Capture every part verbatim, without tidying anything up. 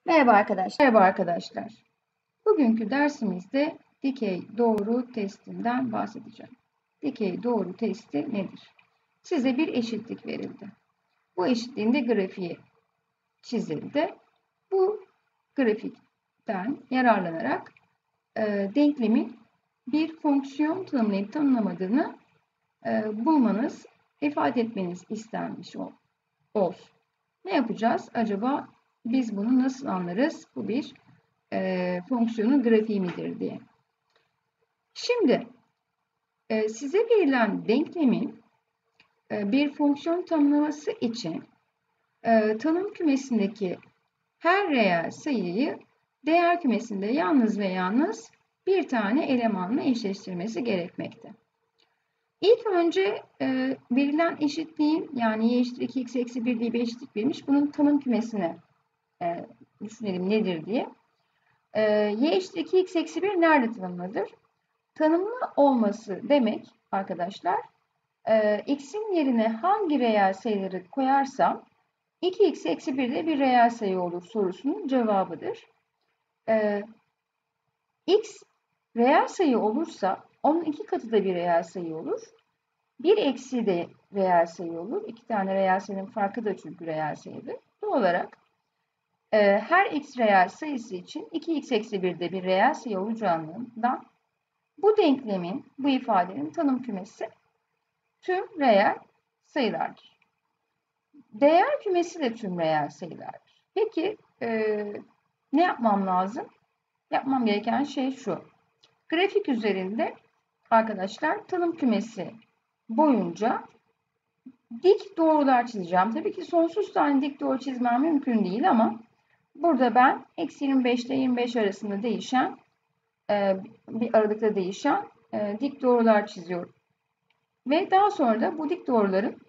Merhaba arkadaşlar. Merhaba arkadaşlar. Bugünkü dersimizde dikey doğru testinden bahsedeceğim. Dikey doğru testi nedir? Size bir eşitlik verildi. Bu eşitliğin de grafiği çizildi. Bu grafikten yararlanarak e, denklemin bir fonksiyon tanımlayıp tanımlamadığını e, bulmanız, ifade etmeniz istenmiş olsun. Ne yapacağız? Acaba biz bunu nasıl anlarız? Bu bir e, fonksiyonun grafiği midir diye. Şimdi e, size verilen denklemin e, bir fonksiyon tanımlaması için e, tanım kümesindeki her reel sayıyı değer kümesinde yalnız ve yalnız bir tane elemanla eşleştirmesi gerekmekte. İlk önce e, verilen eşitliğin yani y eşittir iki x eksi bir diye bir eşitlik verilmiş. Bunun tanım kümesini e, düşünelim nedir diye. E, y eşittir iki x eksi bir nerede tanımlıdır? Tanımlı olması demek arkadaşlar e, x'in yerine hangi reel sayıları koyarsam iki x eksi bir de bir reel sayı olur sorusunun cevabıdır. E, x reel sayı olursa onun iki katı da bir reel sayı olur. bir eksi de reel sayı olur. İki tane reel sayının farkı da çünkü reel sayıdır. Doğal olarak e, her x reel sayısı için iki x eksi bir de bir reel sayı olacağından bu denklemin, bu ifadenin tanım kümesi tüm reel sayılardır. Değer kümesi de tüm reel sayılardır. Peki e, ne yapmam lazım? Yapmam gereken şey şu. Grafik üzerinde arkadaşlar tanım kümesi boyunca dik doğrular çizeceğim. Tabii ki sonsuz tane dik doğru çizmem mümkün değil ama burada ben eksi yirmi beş ile yirmi beş arasında değişen bir aralıkta değişen dik doğrular çiziyorum. Ve daha sonra da bu dik doğruların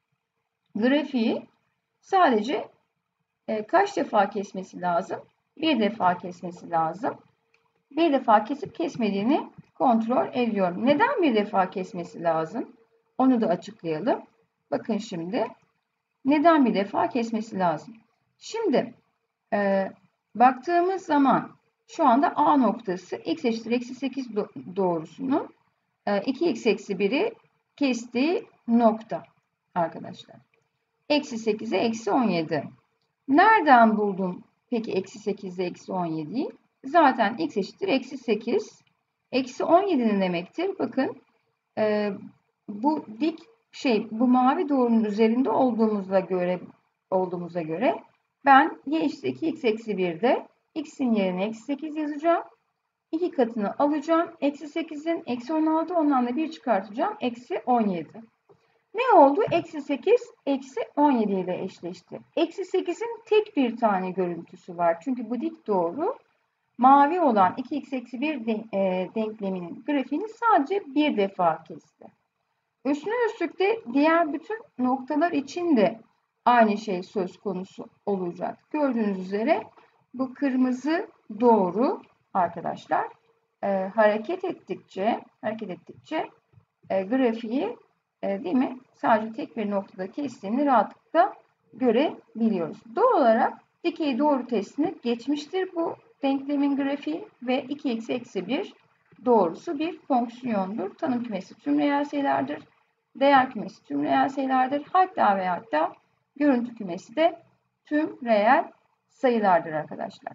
grafiği sadece kaç defa kesmesi lazım? Bir defa kesmesi lazım. Bir defa kesip kesmediğini kontrol ediyorum. Neden bir defa kesmesi lazım? Onu da açıklayalım. Bakın şimdi neden bir defa kesmesi lazım? Şimdi e, baktığımız zaman şu anda A noktası x eşittir eksi sekiz doğrusunun e, iki x eksi biri kestiği nokta arkadaşlar. Eksi sekize eksi on yedi. Nereden buldum peki eksi sekiz ile eksi on yediyi? Zaten x eşittir eksi sekiz. Eksi on yedi ne demektir? Bakın e, bu dik şey bu mavi doğrunun üzerinde olduğumuza göre olduğumuza göre ben y eşittir iki x eksi birde x'in yerine eksi sekiz yazacağım. iki katını alacağım. Eksi sekizin eksi on altı ondan da bir çıkartacağım. Eksi on yedi. Ne oldu? Eksi sekiz eksi on yedi ile eşleşti. Eksi sekizin tek bir tane görüntüsü var. Çünkü bu dik doğru mavi olan iki x eksi bir denkleminin grafiğini sadece bir defa kesti. Üstüne üstlük de diğer bütün noktalar için de aynı şey söz konusu olacak. Gördüğünüz üzere bu kırmızı doğru arkadaşlar e, hareket ettikçe hareket ettikçe e, grafiği e, değil mi? Sadece tek bir noktada kestiğini rahatlıkla görebiliyoruz. Doğal olarak dikey doğru testini geçmiştir bu denklemin grafiği ve iki x eksi bir doğrusu bir fonksiyondur. Tanım kümesi tüm reel sayılardır. Değer kümesi tüm reel sayılardır. Hatta ve hatta görüntü kümesi de tüm reel sayılardır arkadaşlar.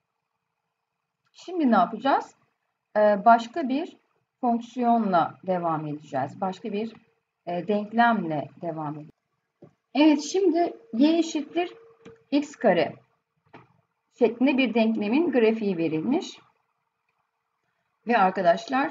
Şimdi ne yapacağız? Ee, başka bir fonksiyonla devam edeceğiz. Başka bir e, denklemle devam edeceğiz. Evet, şimdi y eşittir x kare şeklinde bir denklemin grafiği verilmiş. Ve arkadaşlar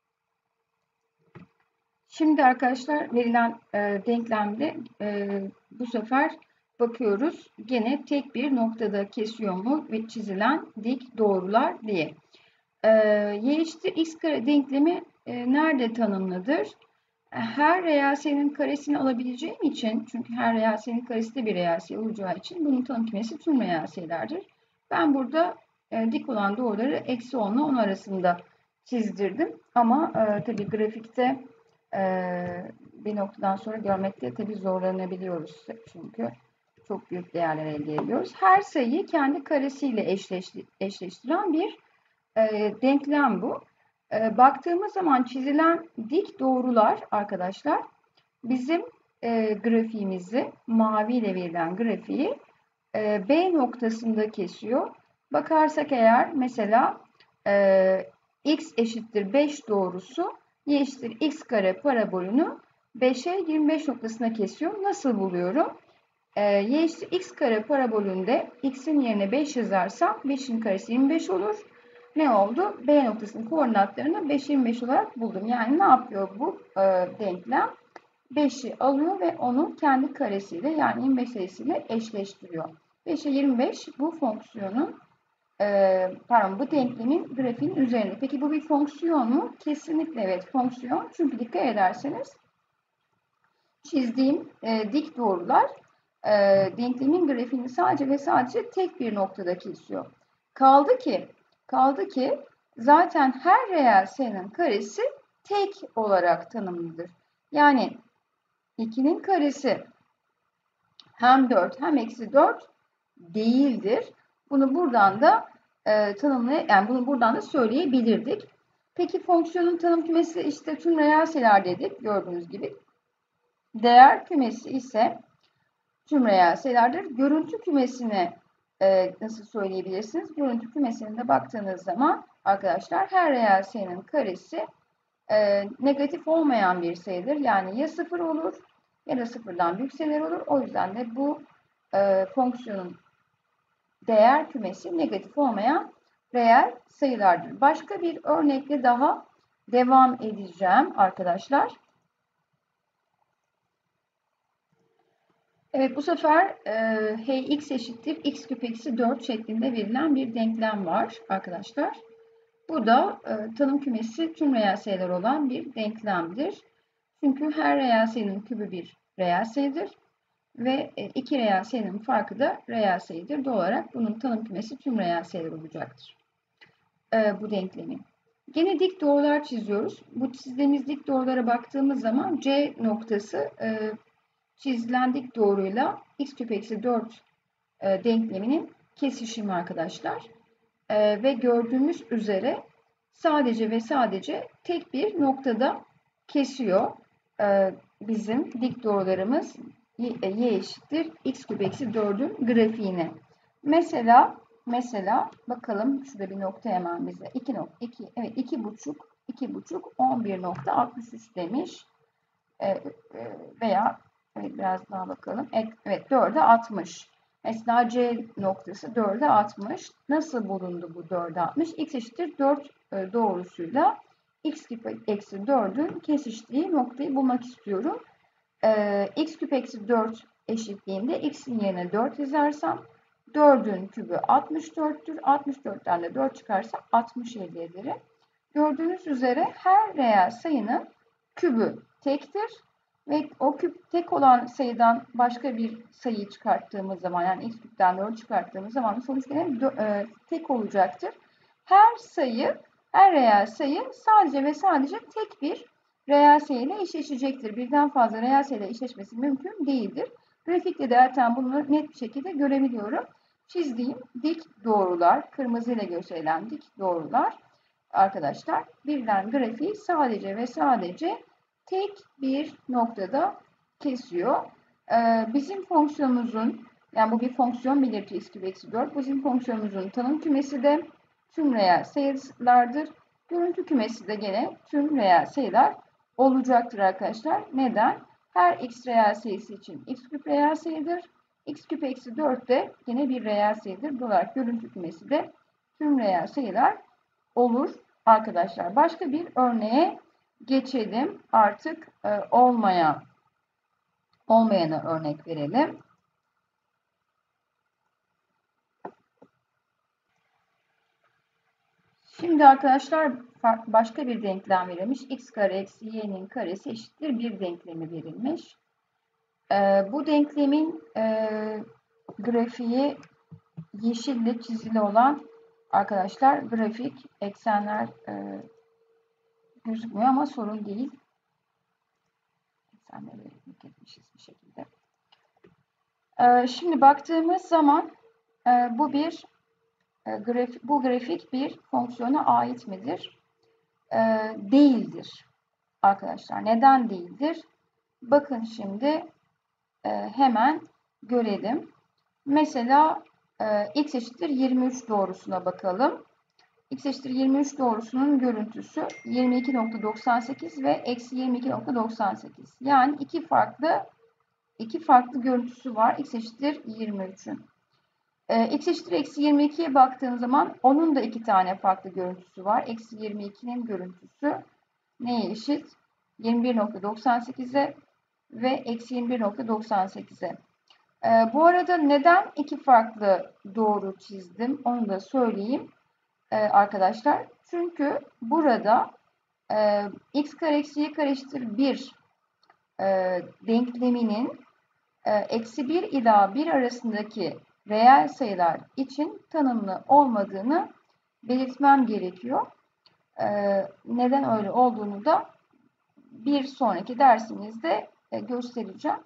şimdi arkadaşlar verilen e, denklemde e, bu sefer bakıyoruz gene tek bir noktada kesiyor mu ve çizilen dik doğrular diye. E, y eşittir x kare denklemi e, nerede tanımlıdır? Her reel sayının karesini alabileceğim için, çünkü her reel sayının karesi de bir reel sayı olacağı için bunun tanım kümesi tüm reel sayılardır. Ben burada e, dik olan doğruları eksi on ile on arasında çizdirdim. Ama e, tabii grafikte e, bir noktadan sonra görmekte tabii zorlanabiliyoruz. Çünkü çok büyük değerler elde ediyoruz. Her sayıyı kendi karesiyle eşleşti, eşleştiren bir e, denklem bu. E, baktığımız zaman çizilen dik doğrular arkadaşlar bizim e, grafiğimizi, maviyle verilen grafiği e, B noktasında kesiyor. Bakarsak eğer mesela e, x eşittir beş doğrusu y eşittir x kare parabolünü beşe yirmi beş noktasına kesiyor. Nasıl buluyorum? E, y eşittir x kare parabolünde x'in yerine beş yazarsam beşin karesi yirmi beş olur. Ne oldu? B noktasının koordinatlarını beş yirmi beş olarak buldum. Yani ne yapıyor bu e, denklem? beşi alıyor ve onu kendi karesiyle yani yirmi beş sayısıyla eşleştiriyor. beşe yirmi beş bu fonksiyonun e, pardon bu denklemin grafiğin üzerinde. Peki bu bir fonksiyon mu? Kesinlikle evet fonksiyon. Çünkü dikkat ederseniz çizdiğim e, dik doğrular e, denklemin grafiğini sadece ve sadece tek bir noktada kesiyor. Kaldı ki kaldı ki zaten her reel sayının karesi tek olarak tanımlıdır. Yani ikinin karesi hem dört hem eksi dört değildir. Bunu buradan da e, tanımlay yani bunu buradan da söyleyebilirdik. Peki fonksiyonun tanım kümesi işte tüm reel sayılar dedik gördüğünüz gibi. Değer kümesi ise tüm reel sayılardır. Görüntü kümesine e, nasıl söyleyebilirsiniz? Görüntü kümesine de baktığınız zaman arkadaşlar her reel sayının karesi e, negatif olmayan bir sayıdır. Yani ya sıfır olur ya da sıfırdan büyük sayılar olur. O yüzden de bu e, fonksiyonun değer kümesi negatif olmayan reel sayılardır. Başka bir örnekle daha devam edeceğim arkadaşlar. Evet bu sefer e, hey x eşittir x küp eksi dört şeklinde verilen bir denklem var arkadaşlar. Bu da e, tanım kümesi tüm reel sayılar olan bir denklemdir. Çünkü her reel sayının kübü bir reel sayıdır. Ve e, iki reel sayının farkı da reel sayıdır. Doğal olarak bunun tanım kümesi tüm reel sayılar olacaktır. E, bu denklemin. Gene dik doğrular çiziyoruz. Bu çizdiğimiz dik doğrulara baktığımız zaman C noktası e, çizilen dik doğruyla x küp eksi dört e, denkleminin kesişimi arkadaşlar. E, ve gördüğümüz üzere sadece ve sadece tek bir noktada kesiyor e, bizim dik doğrularımız y, y eşittir x küp eksi dördün grafiğine. Mesela mesela bakalım şurada bir nokta hemen bize iki nokta iki evet iki buçuk iki buçuk on bir nokta altmış üç demiş e, e, veya evet, biraz daha bakalım evet dörde altmış. Mesela C noktası dörde altmış. Nasıl bulundu bu dörde altmış? X eşittir dört doğrusuyla x küp eksi dördün kesiştiği noktayı bulmak istiyorum. Ee, x küp eksi dört eşitliğinde x'in yerine dört yazarsam dördün kübü altmış dörttür. altmış dörtten de dört çıkarsa altmış elde ederim. Gördüğünüz üzere her reel sayının kübü tektir. Ve o küp tek olan sayıdan başka bir sayıyı çıkarttığımız zaman yani x küpten dört çıkarttığımız zaman sonuç gene e, tek olacaktır. Her sayı, her reel sayı sadece ve sadece tek bir reel sayıyla eşleşecektir. Birden fazla reel sayıyla eşleşmesi mümkün değildir. Grafikte de zaten bunu net bir şekilde görebiliyorum. Çizdiğim dik doğrular, kırmızıyla gösterilen dik doğrular arkadaşlar birden grafiği sadece ve sadece tek bir noktada kesiyor. Ee, bizim fonksiyonumuzun yani bu bir fonksiyon belirtiyor x küp eksi dört. Bizim fonksiyonumuzun tanım kümesi de tüm reel sayılardır. Görüntü kümesi de gene tüm reel sayılar olacaktır arkadaşlar. Neden? Her x reel sayısı için x küp reel sayıdır. X küp eksi dört de yine bir reel sayıdır. Dolayısıyla görüntü kümesi de tüm reel sayılar olur arkadaşlar. Başka bir örneğe geçelim. Artık e, olmayan olmayana örnek verelim. Şimdi arkadaşlar başka bir denklem verilmiş. X kare eksi y'nin karesi eşittir bir denklemi verilmiş. E, bu denklemin e, grafiği yeşille çizili olan arkadaşlar grafik eksenler e, gözükmüyor ama sorun değil. Eksenleri yük etmişiz bir şekilde. Ee, şimdi baktığımız zaman e, bu bir e, grafik, bu grafik bir fonksiyona ait midir? E, değildir arkadaşlar. Neden değildir? Bakın şimdi e, hemen görelim. Mesela e, x eşittir yirmi üç doğrusuna bakalım. X eşittir yirmi üç doğrusunun görüntüsü yirmi iki nokta doksan sekiz ve eksi yirmi iki nokta doksan sekiz. Yani iki farklı iki farklı görüntüsü var. X eşittir yirmi üçün. Ee, x eşittir eksi yirmi ikiye baktığın zaman onun da iki tane farklı görüntüsü var. Eksi yirmi ikinin görüntüsü neye eşit? yirmi bir nokta doksan sekize ve eksi yirmi bir nokta doksan sekize. Ee, bu arada neden iki farklı doğru çizdim onu da söyleyeyim ee, arkadaşlar. Çünkü burada e, x kare eksi y kare eşittir bir e, denkleminin e, eksi bir ila bir arasındaki reel sayılar için tanımlı olmadığını belirtmem gerekiyor. E, neden öyle olduğunu da bir sonraki dersimizde e, göstereceğim.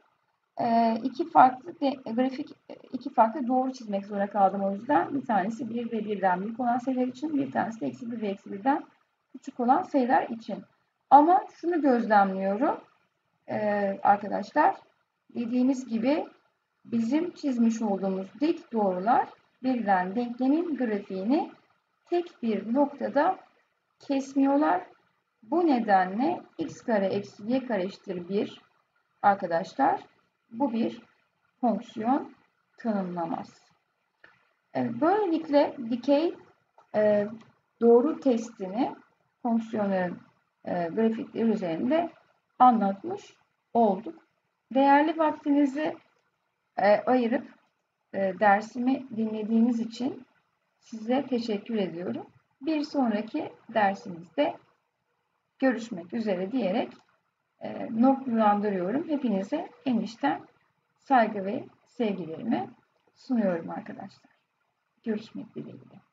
E, iki farklı de, grafik, iki farklı doğru çizmek zorunda kaldım o yüzden. Bir tanesi bir ve birden büyük olan sayılar için, bir tanesi de eksi bir ve eksi birden küçük olan sayılar için. Ama şunu gözlemliyorum e, arkadaşlar. Dediğimiz gibi bizim çizmiş olduğumuz dik doğrular verilen denklemin grafiğini tek bir noktada kesmiyorlar. Bu nedenle x kare eksi y kare eşittir bir arkadaşlar. Bu bir fonksiyon tanımlamaz. Evet, böylelikle dikey e, doğru testini fonksiyonların e, grafikleri üzerinde anlatmış olduk. Değerli vaktinizi e, ayırıp e, dersimi dinlediğiniz için size teşekkür ediyorum. Bir sonraki dersimizde görüşmek üzere diyerek e, noktalandırıyorum. Hepinize en içten saygı ve sevgilerimi sunuyorum arkadaşlar. Görüşmek dileğiyle.